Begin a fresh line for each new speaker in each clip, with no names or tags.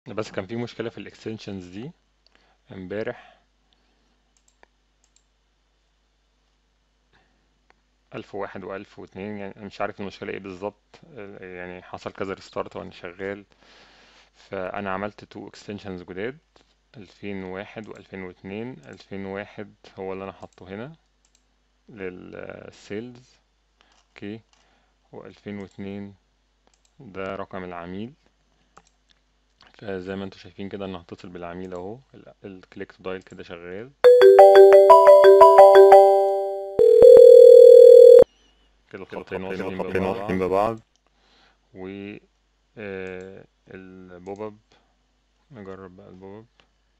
بس كان في مشكلة في الاكستنشنز دي امبارح. 1001 و1002، يعني أنا مش عارف المشكلة ايه بالظبط. يعني حصل كذا ريستارت وانا شغال. فانا عملت تو اكستنشنز جداد، 2001 و2002. 2001 هو اللي انا حاطه هنا للسيلز، اوكي. و2002 ده رقم العميل. فزي ما انتم شايفين كده انا هتصل بالعميل اهو، الكليك تو دايل كده شغال. كده
كده
الخطين
الخطين
واصلين
واصلين
ببعض.
ببعض.
و البوب اب، نجرب بقى البوب اب.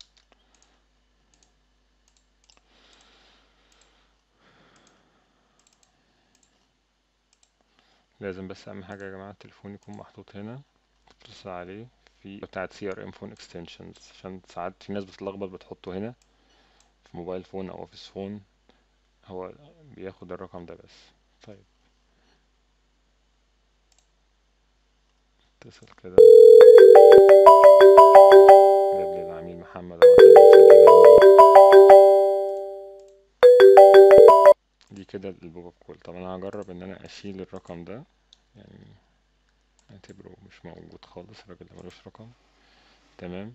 لازم بس اهم حاجه يا جماعه التليفون يكون محطوط هنا، تتصل عليه في بتاعه سي ار ام فون اكستنشنز، عشان ساعات في ناس بتتلخبط بتحطه هنا في موبايل فون او اوفيس فون. هو بياخد الرقم ده بس. طيب، اتصل كده، جاب لي العميل محمد اهو عشان يسجل عندي. دي كده البوب اب كول. طب انا هجرب ان انا اشيل الرقم ده، يعني اعتبره مش موجود خالص، الراجل ده ملوش رقم. تمام.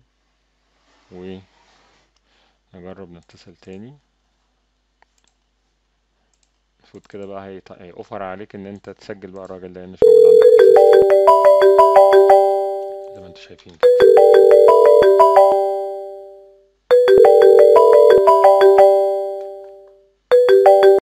ونجرب نتصل تاني. المفروض كده بقى هيوفر عليك ان انت تسجل بقى الراجل ده مش موجود عندك في السيستم، زي ما انتوا شايفين كده.